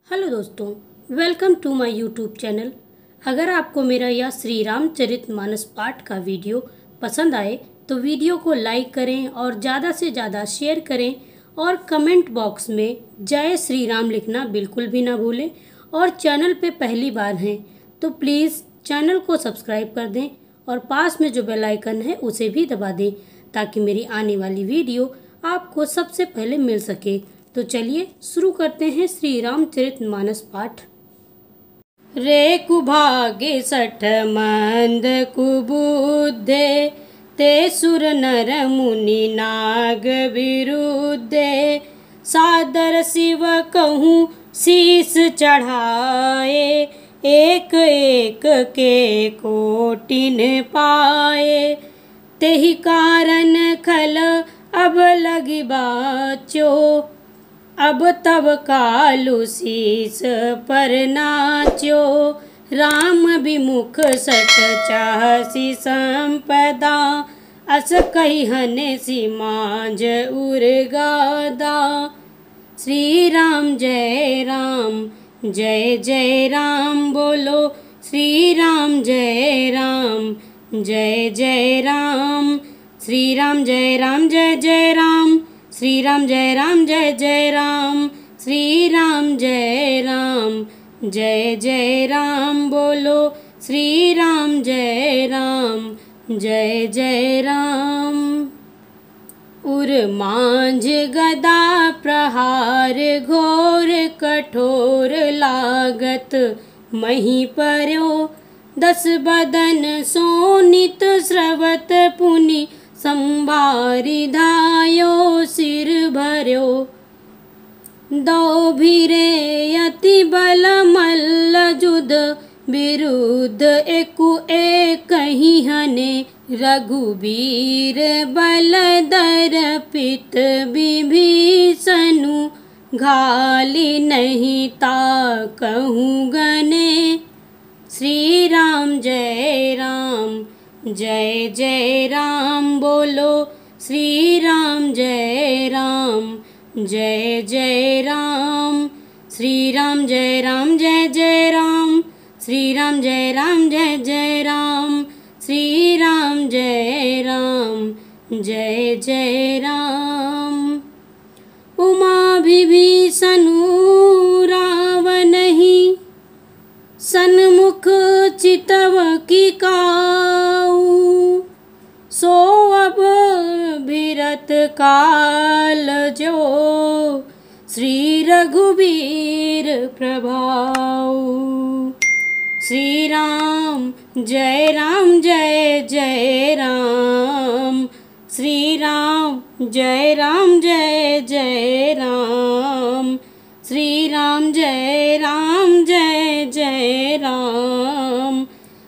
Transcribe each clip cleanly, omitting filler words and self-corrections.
Hello दोस्तों, welcome to my YouTube channel. अगर आपको मेरा यह श्री रामचरितमानस पाठ का वीडियो पसंद आए तो वीडियो को लाइक करें और ज़्यादा से ज़्यादा शेयर करें और कमेंट बॉक्स में जय श्री राम लिखना बिल्कुल भी ना भूलें। और चैनल पे पहली बार हैं तो प्लीज़ चैनल को सब्सक्राइब कर दें और पास में जो बेल आइकन है उसे भी दबा दें ताकि मेरी आने वाली वीडियो आपको सबसे पहले मिल सके। तो चलिए शुरू करते हैं श्री रामचरितमानस पाठ। रे कुभागे सठ मंद कुबुद्धे ते सुर नर मुनि नाग विरुद्धे सादर शिव कहूँ शीस चढ़ाए एक एक के कोटिन पाए तेहि कारण खल अब लगी बाचो अब तब कालु शीस पर नाचो राम विमुख सठ चाहसी संपदा अस कहिहने सी मांझ उर्गादा। श्री राम जय राम जय जय राम बोलो श्री राम जय राम जय जय राम। श्री राम जय जय राम श्री राम जय जय राम श्री राम जय जय राम बोलो श्री राम जय जय राम। उर मांझ गदा प्रहार घोर कठोर लागत मही पर्यो 10 बदन सोनित स्रवत पुनि संभारी धायो सिर भर्यो दो भिरे अति बल मल्ल जुद विरुद्ध एकु एक ही हने रघुबीर बल दर्पित विभीषणु घाली नहीं ता कहूँ गने। श्री राम जय जय राम बोलो श्री राम जय जय राम। श्री राम जय जय राम श्री राम जय जय राम श्री राम जय जय राम। उमा विभीषणु रावण ही सन्मुख चितव की काऊ सो अब भीरत काल जो श्री रघुबीर प्रभाऊ। श्री राम जय जय राम श्री राम जय जय राम श्री राम जय जय राम।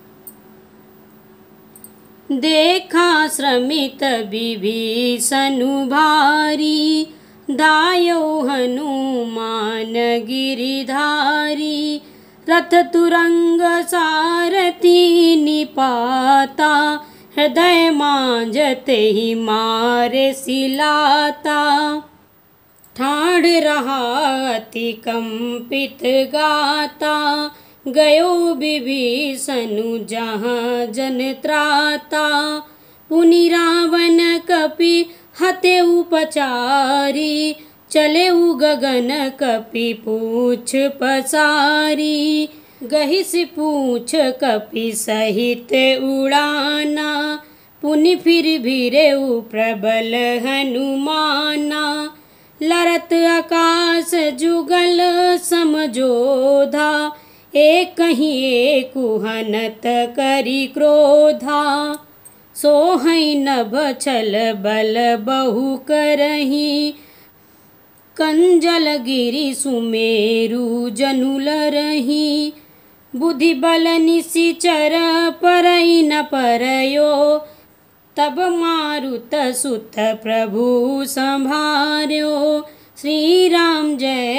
देखा श्रमित विभीषणु भारी दायो हनुमान गिरिधारी रथ तुरंग सारथी निपाता हृदय मांझते ही मारे सिलाता ठाड़ रहा अति कंपित गाता गयो विभीषणु जहाँ जन त्राता पुनि रावण कपि हते उपचारी चले गगन कपि पूछ पसारी गहिस पूछ कपि सहित उड़ाना पुनि फिर भीरे प्रबल हनुमाना लरत आकाश जुगल समझोधा एक ही एक हनत करी क्रोधा सोहई नभ छल बल बहु करही कंजल गिरि सुमेरु जनुल रही बुद्धि बल निशिचर परई न परयो तब मारुत सुत प्रभु संभार्यो। श्री राम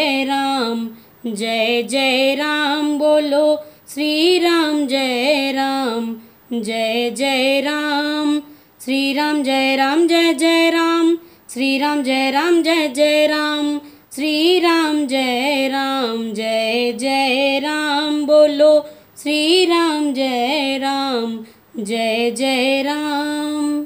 जय जय राम बोलो श्री राम जय जय राम श्री राम जय जय राम श्री राम जय जय राम श्री राम जय राम, जय जय राम बोलो। श्री राम जय राम, जय जय राम।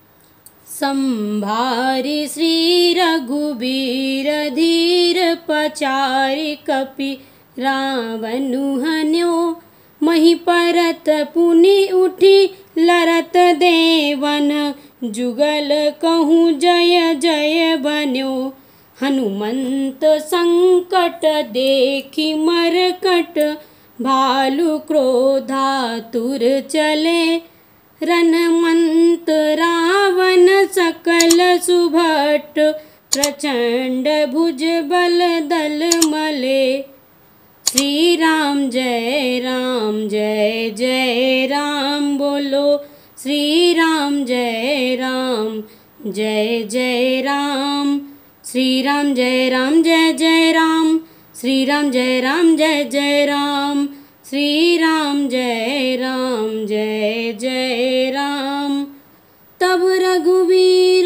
संभारि श्री रघुबीर धीर पचारि कपि रावनु हन्यो। मही परत पुनि उठी लरत देवन, जुगल कहूँ जय जय बन्यो। हनुमंत संकट देखी मरकट, भालु क्रोधातुर चले। रणमंत रावण सकल सुभट, प्रचंड भुज बल दल मले। श्री राम जय राम, जय जय राम बोलो। श्री राम जय राम, जय जय राम। श्री राम जय राम, जय जय राम। श्री राम जय राम, जय जय राम। श्री राम जय राम, जय जय राम। तब रघुवीर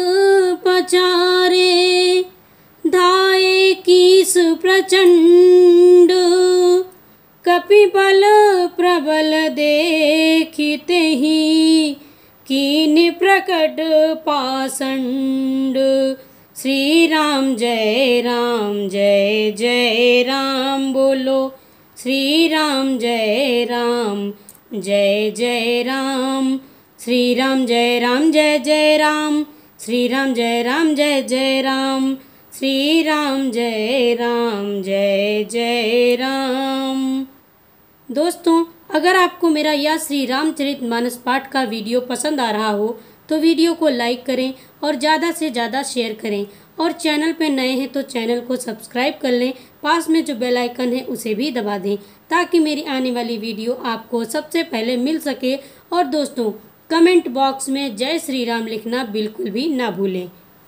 पचारे, धाये कीस प्रचंड। कपिबल प्रबल देखिते ही, कीन्ह प्रकट पाषंड। श्री राम जय राम, जय जय राम बोलो। श्री राम जय राम, जय जय राम। श्री राम जय राम, जय जय राम। श्री राम जय राम, जय जय राम। श्री राम जय राम, जय जय राम। दोस्तों, अगर आपको मेरा यह श्री रामचरितमानस पाठ का वीडियो पसंद आ रहा हो तो वीडियो को लाइक करें और ज़्यादा से ज़्यादा शेयर करें। और चैनल पर नए हैं तो चैनल को सब्सक्राइब कर लें। पास में जो बेल आइकन है उसे भी दबा दें ताकि मेरी आने वाली वीडियो आपको सबसे पहले मिल सके। और दोस्तों, कमेंट बॉक्स में जय श्री राम लिखना बिल्कुल भी ना भूलें।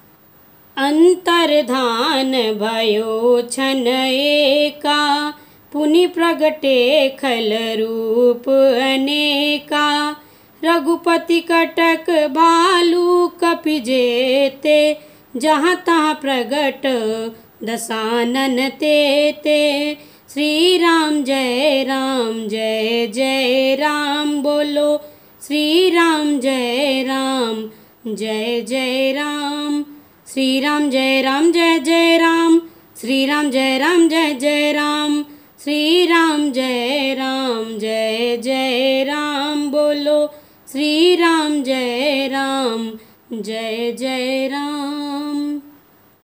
अंतर्धान भयो छन एका, पुनि प्रगटे खल रूप अनेका। रघुपति कटक भालु कपि जेते, जहाँ तहाँ प्रगट दसानन तेते। श्री राम जय राम, जय जय राम बोलो। श्री राम जय राम, जय जय राम। श्री राम जय राम, जय जय राम। श्री राम जय राम, जय जय राम। श्री राम जय राम, जय जय राम बोलो। श्री राम जय राम, जय जय राम।